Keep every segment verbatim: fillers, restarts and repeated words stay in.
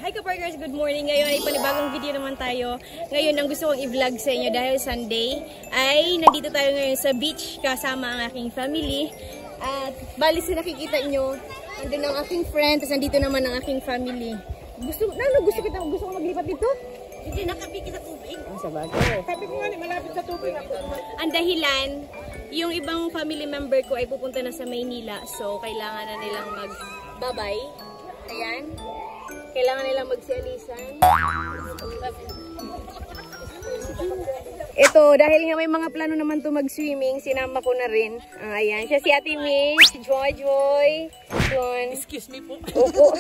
Hi Kaparkers, good morning. Ngayon ay panibagong video naman tayo. Ngayon ang gusto kong i-vlog sa inyo dahil Sunday ay nandito tayo ngayon sa beach kasama ang aking family. At bali sa nakikita nyo, nandun ang aking friend, tapos nandito naman ang aking family. Gusto, ano, gusto kita, gusto ko maglipat dito? Hindi nakapiki sa tubig. Ang sabagay. Sabi ko nga, malapit sa tubig ako. Ang dahilan, yung ibang family member ko ay pupunta na sa Maynila. So, kailangan na nilang mag-babay. Ayan. Kailangan nilang magsialisan. Ito, dahil nga may mga plano naman to mag-swimming, sinama ko na rin. Ah, ayan, siya si Ate Mitch, Joy, Joy. John. Excuse me po. Opo.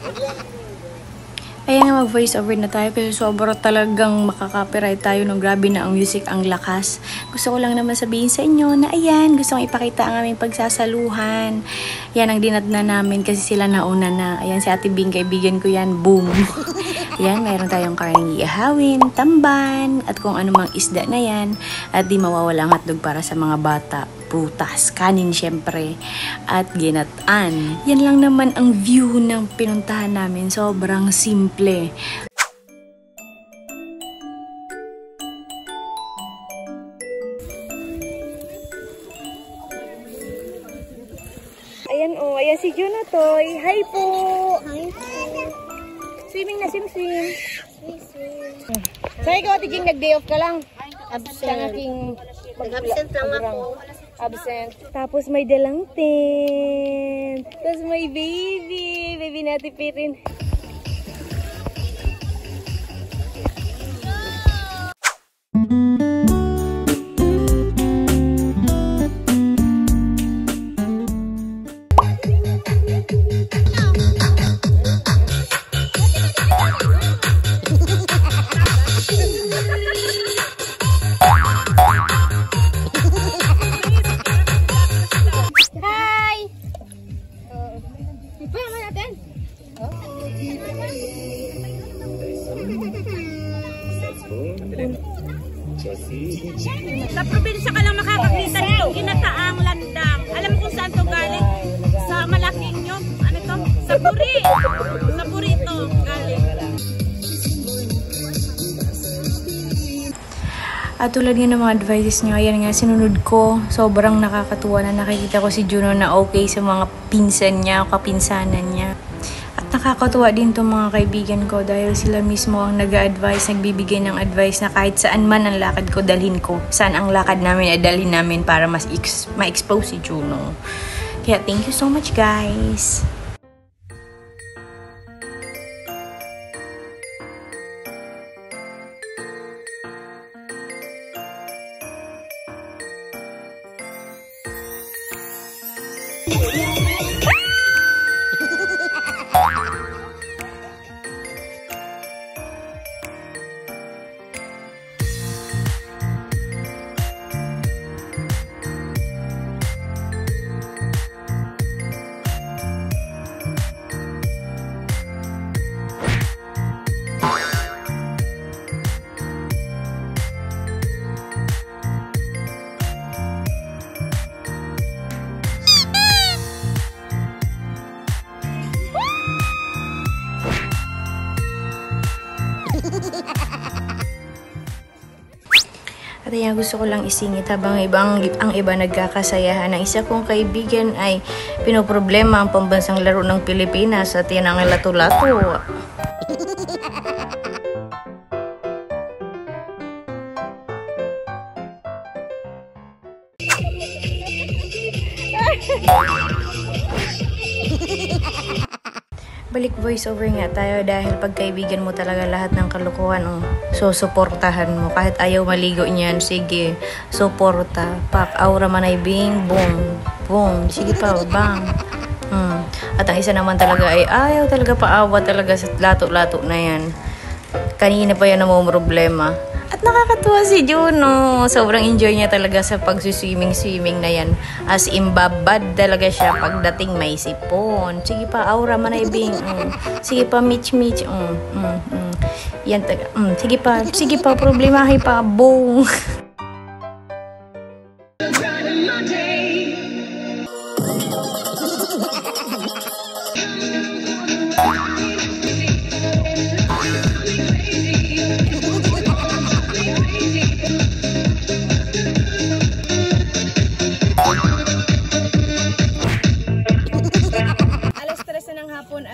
Kaya nga mag-voice over na tayo kasi sobrang talagang makaka-copyright tayo nung grabe na ang music, ang lakas. Gusto ko lang naman sabihin sa inyo na ayan, gusto kong ipakita ang aming pagsasaluhan. Yan ang dinadna namin kasi sila nauna na. Ayan si Ate Bing, kaibigan ko yan, boom. Yan, mayroon tayong karning iahawin, tamban, at kung anumang isda na yan. At di mawawala ang hotdog para sa mga bata. Prutas, kanin syempre, at ginatan. Yan lang naman ang view ng pinuntahan namin. Sobrang simple. Ayan o, oh, ayan si Junatoy. Hi po! Hi po! Swimming na, swim, swim. Swim, swim. So, ikaw, Ate Jing, nag-day off ka lang? Absent. Mag-absent lang ako. Absent. Tapos may dalang tent. Tapos may baby. Baby natin Pirin. Sa probinsya ka lang makakakita ng ginataang landang. Alam mo kung saan to galing? Sa malaking yun. Ano to? Sa Puri. Sa Puri to galing. At tulad nga ng mga advices nyo, ayan nga, sinunod ko. Sobrang nakakatuwa na nakikita ko si Juno na okay sa mga pinsan niya o kapinsanan niya. At nakakatuwa din itong mga kaibigan ko dahil sila mismo ang nag-a-advise, nagbibigay ng advice na kahit saan man ang lakad ko, dalhin ko. Saan ang lakad namin ay dalhin namin para mas ma-expose si Juno. Kaya thank you so much, guys! At ayan, gusto ko lang isingit habang ibang, ang iba nagkakasayahan. Ang isa kong kaibigan ay pinoproblema ang pambansang laro ng Pilipinas at yan ang lato-lato. Balik voice over nga tayo dahil pag kaibigan mo talaga lahat ng kalukuhan, oh, so suportahan mo. Kahit ayaw maligo niyan, sige, suporta. Pak, aura man ay bing, boom, boom, sige pa, bang. Hmm. At ang isa naman talaga ay ayaw talaga paawa talaga sa lato-lato na yan. Kanina pa yan na mo problema. At nakakatuwa si Juno. Sobrang enjoy niya talaga sa pag-swimming-swimming na yan. As in, babad talaga siya pagdating may sipon. Sige pa, aura manaybing. Mm. Sige pa, mitch-mitch. Mm. Mm. Mm. Yan taga. Mm. Sige pa, sige pa, problemahin pa. Boom.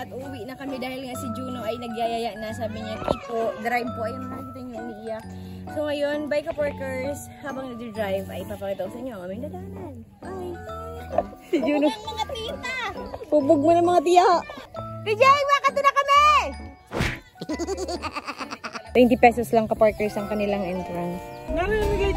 at uuwi na kami dahil nga si Juno ay nagyayaya na. Sabi niya, Kipo, drive po. Ayun, nakikita niyo umiiyak. So ngayon, bye ka-porkers. Habang nag-drive ay papakita ko sa inyo ang aming dadanan. Bye! Si Juno. Mga tita! Pubog mo ng mga tiya. D J, wakato na kami! twenty pesos lang ka-porkers ang kanilang entrance. Namin